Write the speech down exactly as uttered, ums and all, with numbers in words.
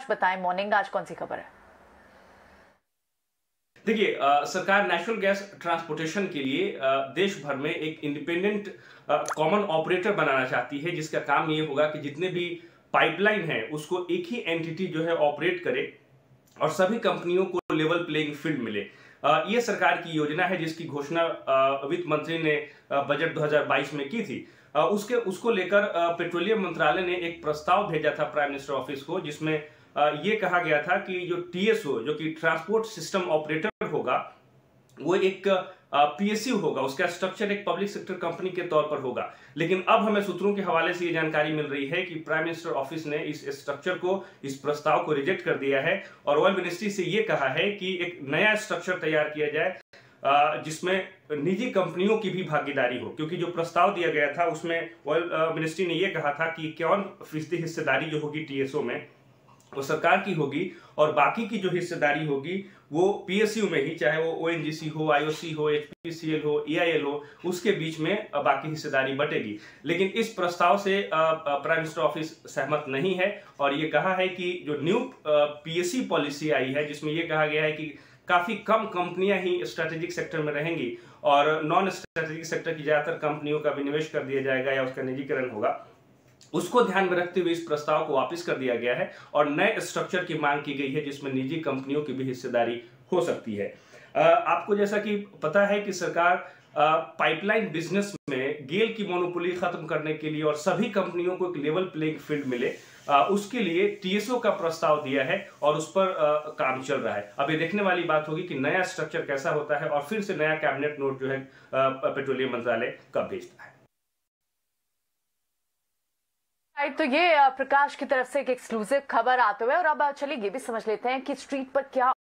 बताएं, मॉर्निंग आज कौन सी खबर है? देखिए, सरकार नेचुरल गैस ट्रांसपोर्टेशन के लिए अ, देश भर में एक इंडिपेंडेंट कॉमन ऑपरेटर बनाना चाहती है, जिसका काम ये होगा कि जितने भी पाइपलाइन है उसको एक ही एंटिटी जो है ऑपरेट करे और सभी कंपनियों को लेवल प्लेइंग फील्ड मिले। अ, ये सरकार की योजना है, जिसकी घोषणा अ, वित्त मंत्री ने अ, बजट दो हज़ार बाईस में की थी। अ, उसके उसको लेकर अ, पेट्रोलियम मंत्रालय ने एक प्रस्ताव भेजा था प्राइम मिनिस्टर ऑफिस को, जिसमें अ, ये कहा गया था कि जो टीएसओ, जो कि ट्रांसपोर्ट सिस्टम ऑपरेटर होगा, वो एक पीएसयू होगा, उसका स्ट्रक्चर एक पब्लिक सेक्टर कंपनी के तौर पर होगा। लेकिन अब हमें सूत्रों के हवाले से ये जानकारी मिल रही है कि प्राइम मिनिस्टर ऑफिस ने इस स्ट्रक्चर को, इस प्रस्ताव को रिजेक्ट कर दिया है और ऑयल मिनिस्ट्री से ये कहा है कि एक नया स्ट्रक्चर तैयार किया जाए अ, जिसमें निजी कंपनियों की भी भागीदारी हो, क्योंकि जो प्रस्ताव दिया गया था उसमें ऑयल मिनिस्ट्री ने यह कहा था कि इक्यावन फीसदी हिस्सेदारी जो होगी टीएसओ में वो सरकार की होगी और बाकी की जो हिस्सेदारी होगी वो पीएसयू में ही, चाहे वो ओएनजीसी हो, आईओसी हो, एचपीसीएल हो, ईआईएल हो, उसके बीच में बाकी हिस्सेदारी बटेगी। लेकिन इस प्रस्ताव से प्राइम मिनिस्टर ऑफिस सहमत नहीं है और ये कहा है कि जो न्यू पीएससी पॉलिसी आई है, जिसमें ये कहा गया है कि काफी कम कंपनियां ही स्ट्रेटेजिक सेक्टर में रहेंगी और नॉन स्ट्रेटेजिक सेक्टर की ज्यादातर कंपनियों का भी निवेश कर दिया जाएगा या उसका निजीकरण होगा, उसको ध्यान में रखते हुए इस प्रस्ताव को वापस कर दिया गया है और नए स्ट्रक्चर की मांग की गई है, जिसमें निजी कंपनियों की भी हिस्सेदारी हो सकती है। आपको जैसा कि पता है कि सरकार पाइपलाइन बिजनेस में गेल की मोनोपोली खत्म करने के लिए और सभी कंपनियों को एक लेवल प्लेइंग फील्ड मिले, उसके लिए टीएसओ का प्रस्ताव दिया है और उस पर काम चल रहा है। अब ये देखने वाली बात होगी कि नया स्ट्रक्चर कैसा होता है और फिर से नया कैबिनेट नोट जो है पेट्रोलियम मंत्रालय कब भेजता है। तो ये प्रकाश की तरफ से एक एक्सक्लूसिव खबर आते हुए, और अब चलिए ये भी समझ लेते हैं कि स्ट्रीट पर क्या